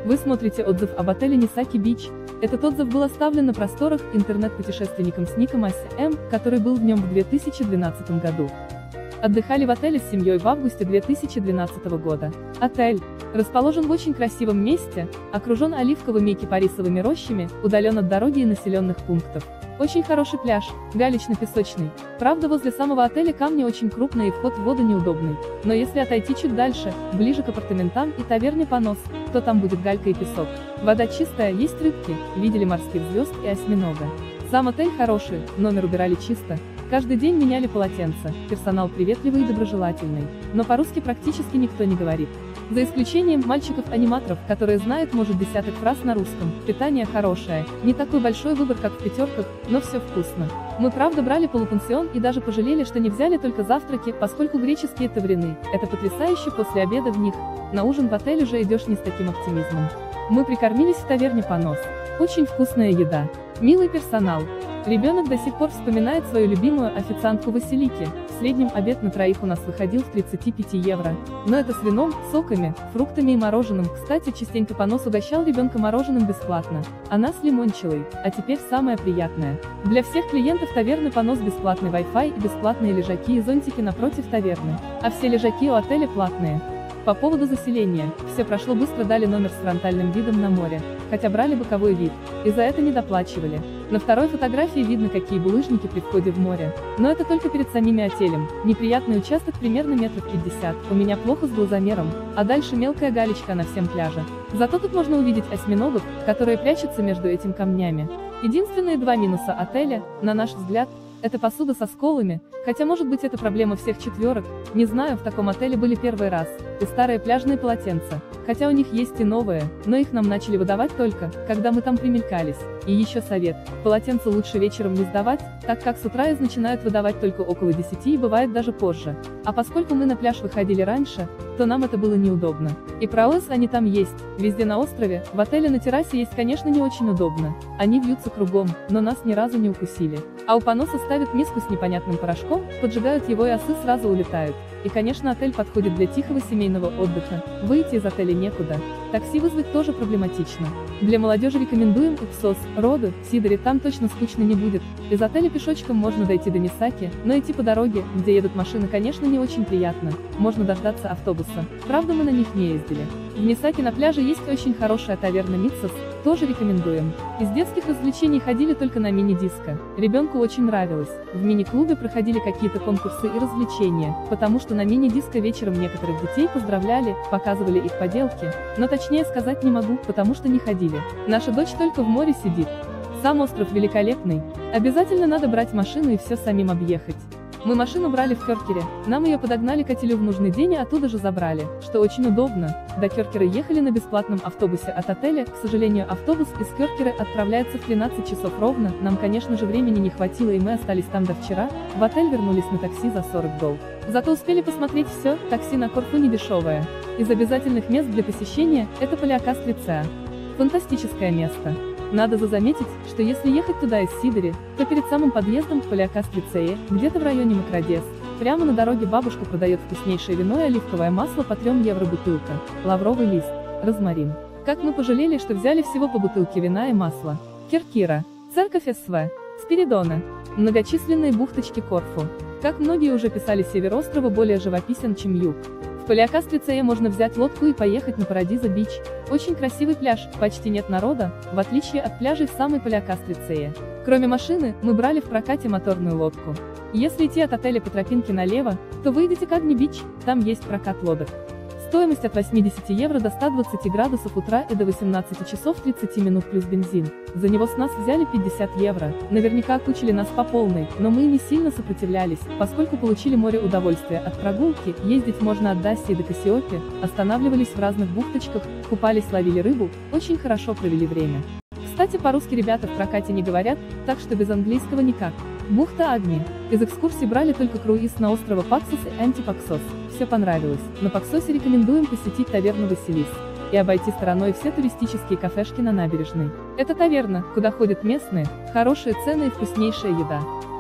Вы смотрите отзыв об отеле Нисаки Бич. Этот отзыв был оставлен на просторах интернет-путешественником с ником Ася который был в нем в 2012 году. Отдыхали в отеле с семьей в августе 2012 года. Отель расположен в очень красивом месте, окружен оливковыми и кипарисовыми рощами, удален от дороги и населенных пунктов. Очень хороший пляж, галечно-песочный. Правда, возле самого отеля камни очень крупные и вход в воду неудобный. Но если отойти чуть дальше, ближе к апартаментам и таверне Понос, то там будет галька и песок. Вода чистая, есть рыбки, видели морских звезд и осьминога. Сам отель хороший, номер убирали чисто. Каждый день меняли полотенца, персонал приветливый и доброжелательный. Но по-русски практически никто не говорит. За исключением мальчиков-аниматоров, которые знают, может, десяток фраз на русском. Питание хорошее, не такой большой выбор, как в пятерках, но все вкусно. Мы правда брали полупансион и даже пожалели, что не взяли только завтраки, поскольку греческие таврины – это потрясающе после обеда в них. На ужин в отель уже идешь не с таким оптимизмом. Мы прикормились в таверне Понос. Очень вкусная еда. Милый персонал. Ребенок до сих пор вспоминает свою любимую официантку Василики. В среднем обед на троих у нас выходил в 35 евро. Но это с вином, соками, фруктами и мороженым. Кстати, частенько Понос угощал ребенка мороженым бесплатно. А нас лимончелой. А теперь самое приятное. Для всех клиентов таверны Понос бесплатный Wi-Fi и бесплатные лежаки и зонтики напротив таверны. А все лежаки у отеля платные. По поводу заселения, все прошло быстро, дали номер с фронтальным видом на море, хотя брали боковой вид, и за это не доплачивали. На второй фотографии видно, какие булыжники при входе в море. Но это только перед самими отелем. Неприятный участок примерно метров 50, у меня плохо с глазомером, а дальше мелкая галечка на всем пляже. Зато тут можно увидеть осьминогов, которые прячутся между этими камнями. Единственные два минуса отеля, на наш взгляд, это посуда со сколами, хотя может быть это проблема всех четверок, не знаю, в таком отеле были первый раз, и старые пляжные полотенца, хотя у них есть и новые, но их нам начали выдавать только, когда мы там примелькались. И еще совет, полотенца лучше вечером не сдавать, так как с утра их начинают выдавать только около 10 и бывает даже позже. А поскольку мы на пляж выходили раньше, то нам это было неудобно. И про ОС они там есть, везде на острове, в отеле на террасе есть, конечно, не очень удобно. Они вьются кругом, но нас ни разу не укусили. А у Поноса ставят миску с непонятным порошком, поджигают его и осы сразу улетают. И, конечно, отель подходит для тихого семейного отдыха, выйти из отеля некуда. Такси вызвать тоже проблематично. Для молодежи рекомендуем Ипсос, Роду, Сидори, там точно скучно не будет. Из отеля пешочком можно дойти до Нисаки, но идти по дороге, где едут машины, конечно, не очень приятно. Можно дождаться автобуса. Правда, мы на них не ездили. В Нисаки на пляже есть очень хорошая таверна Митсос, тоже рекомендуем. Из детских развлечений ходили только на мини-диско. Ребенку очень нравилось. В мини-клубе проходили какие-то конкурсы и развлечения, потому что на мини-диско вечером некоторых детей поздравляли, показывали их поделки, но точнее сказать не могу, потому что не ходили. Наша дочь только в море сидит. Сам остров великолепный. Обязательно надо брать машину и все самим объехать. Мы машину брали в Кёркере, нам ее подогнали к отелю в нужный день и оттуда же забрали, что очень удобно. До Кёркера ехали на бесплатном автобусе от отеля, к сожалению, автобус из Кёркера отправляется в 13 часов ровно, нам, конечно же, времени не хватило и мы остались там до вчера, в отель вернулись на такси за 40 долларов. Зато успели посмотреть все, такси на Корфу не дешевое. Из обязательных мест для посещения, это Палеокастрица. Фантастическое место. Надо заметить, что если ехать туда из Сидори, то перед самым подъездом к Палеокастрицее, где-то в районе Макродес, прямо на дороге бабушка продает вкуснейшее вино и оливковое масло по 3 евро бутылка, лавровый лист, розмарин. Как мы пожалели, что взяли всего по бутылке вина и масла. Киркира, церковь СВ, Спиридона, многочисленные бухточки Корфу. Как многие уже писали, север острова более живописен, чем юг. В Палеокастрицее можно взять лодку и поехать на Парадиза-Бич. Очень красивый пляж, почти нет народа, в отличие от пляжей в самой Палеокастрицее. Кроме машины, мы брали в прокате моторную лодку. Если идти от отеля по тропинке налево, то выйдете к Агни-Бич, там есть прокат лодок. Стоимость от 80 евро до 120 градусов утра и до 18 часов 30 минут плюс бензин. За него с нас взяли 50 евро. Наверняка окучили нас по полной, но мы не сильно сопротивлялись, поскольку получили море удовольствия от прогулки, ездить можно от Дассии до Кассиопи, останавливались в разных бухточках, купались, ловили рыбу, очень хорошо провели время. Кстати, по-русски ребята в прокате не говорят, так что без английского никак. Бухта Агни. Из экскурсий брали только круиз на острова Паксос и Антипаксос. Все понравилось. На Паксосе рекомендуем посетить таверну Василис и обойти стороной все туристические кафешки на набережной. Это таверна, куда ходят местные, хорошие цены и вкуснейшая еда.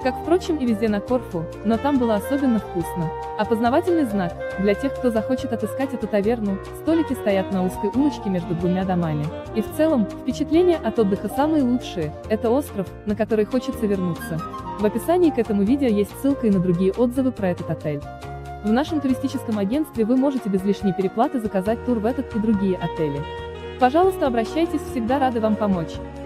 Как, впрочем, и везде на Корфу, но там было особенно вкусно. Опознавательный знак для тех, кто захочет отыскать эту таверну, столики стоят на узкой улочке между двумя домами. И в целом, впечатления от отдыха самые лучшие, это остров, на который хочется вернуться. В описании к этому видео есть ссылка и на другие отзывы про этот отель. В нашем туристическом агентстве вы можете без лишней переплаты заказать тур в этот и другие отели. Пожалуйста, обращайтесь, всегда рады вам помочь.